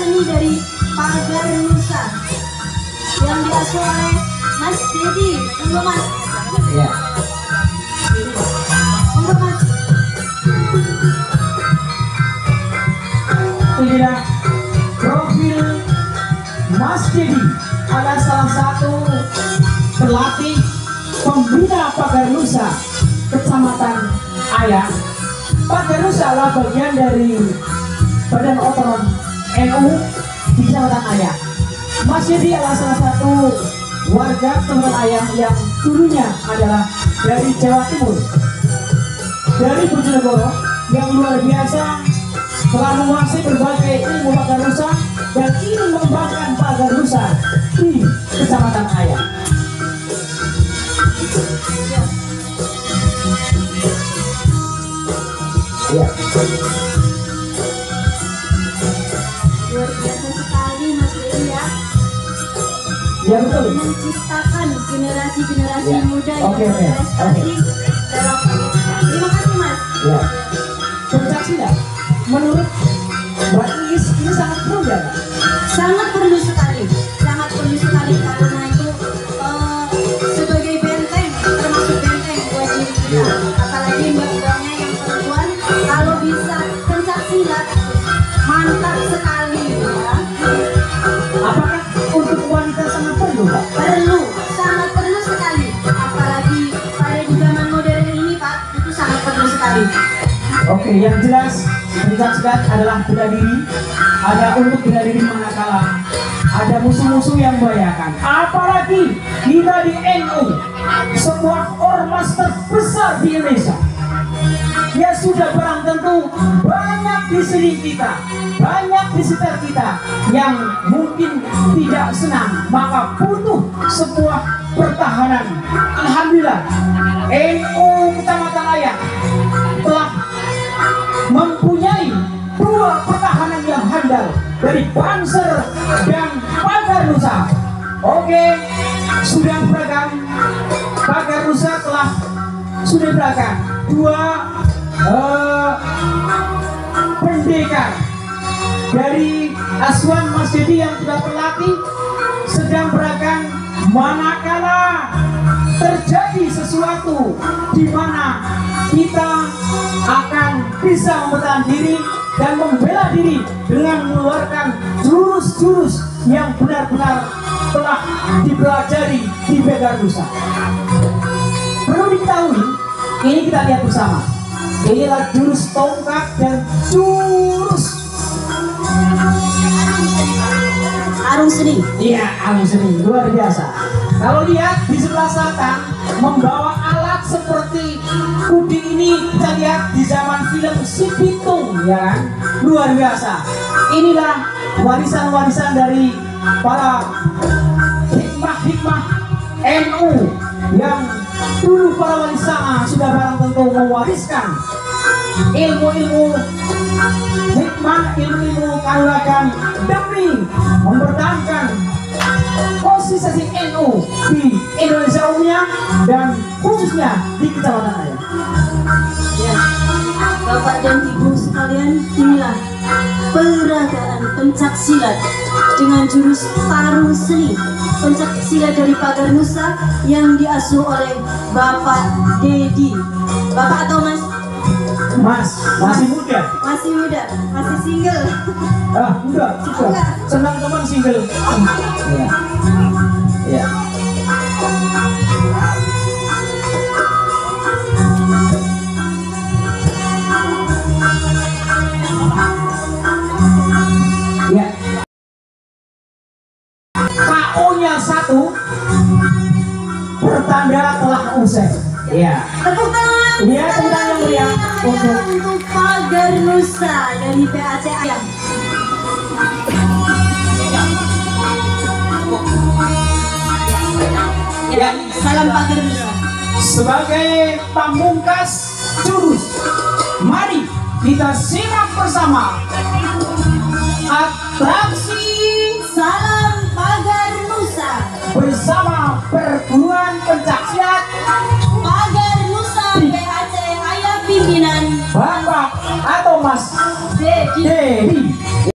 seni dari Pagar Nusa yang diasuh oleh Mas Dedi. Monggo Mas. Iya. Monggo Mas. Inilah profil Mas Dedi, adalah salah satu pelatih pembina Pagar Nusa Kecamatan Ayah. Pagar Nusa adalah bagian dari Badan Otonom NU di Kecamatan Ayah. Mas Dedi adalah salah satu warga Kecamatan Ayah yang dulunya adalah dari Jawa Timur, dari Bojonegoro, yang luar biasa telah menguasai berbagai ilmu Pagar Nusa dan ingin mengembangkan Pagar Nusa di Kecamatan Ayah. Ya. Luar biasa sekali Mas Dedi ya. Ya betul. Menciptakan generasi-generasi Ya. muda yang Oke. berprestasi dalam terima kasih Mas. Ya. Pencak silat, menurut Mbak Iis ini sangat perlu ya? Sangat perlu sekali karena itu sebagai benteng, termasuk benteng buat diri kita. Apalagi mbak-mbaknya yang perempuan, kalau bisa pencak silat mantap sekali ya. Apakah untuk wanita sangat perlu, Pak? Sangat perlu sekali. Apalagi pada di zaman modern ini Pak, itu sangat perlu sekali. Oke, yang jelas pencak silat adalah bela diri. Ada untuk bela diri manakala ada musuh-musuh yang membahayakan. Apalagi kita di NU, sebuah ormas terbesar di Indonesia. Ya sudah barang tentu banyak di sini kita, banyak di sekitar kita yang mungkin tidak senang, maka butuh sebuah pertahanan. Alhamdulillah, NU Kecamatan Ayah telah mempunyai dua pertahanan yang handal dari Banser dan Pagar Nusa. Oke, sudah beragam. Pagar Nusa sudah beragam. Dua pendekar dari asuhan Mas Dedi yang sudah terlatih sedang beragam. Manakala terjadi sesuatu di mana kita akan bisa mempertahankan diri dan membela diri dengan mengeluarkan jurus-jurus yang benar-benar telah dipelajari di Pagar Nusa. Perlu diketahui, ini kita lihat bersama. Inilah jurus tongkat dan jurus Arung seni. iya, arung seni, luar biasa. Kalau lihat di sebelah selatan membawa alat seperti puding ini, kita lihat di zaman film Si Pitung, ya kan? Luar biasa. Inilah warisan-warisan dari para hikmah-hikmah NU yang dulu para wali sama sudah barang tentu mewariskan ilmu-ilmu hikmah, ilmu-ilmu kanuragan demi mempertahankan posisi NU di Indonesia umumnya dan khususnya di Kecamatan Ayah. Ya, Bapak dan Ibu sekalian, inilah peragaan pencak silat dengan jurus tarung seni pencak silat dari Pagar Nusa yang diasuh oleh Bapak Dedi. Bapak atau Mas? Mas, masih muda. Masih muda, masih single. Enggak, juga. Senang teman single. Iya. Iya. Ya. KO-nya 1 pertanda telah usai. Iya. Tepuk tangan. Iya, tepuk tangan yang meriah untuk Pagar Nusa dari PAC Ayah. Ya, salam Pagar Nusa. Sebagai pamungkas jurus, mari kita simak bersama atraksi Salam Pagar Nusa bersama perguruan pencaksilat Pagar Nusa PAC Ayah pimpinan Bapak atau Mas Dedi. Dedi.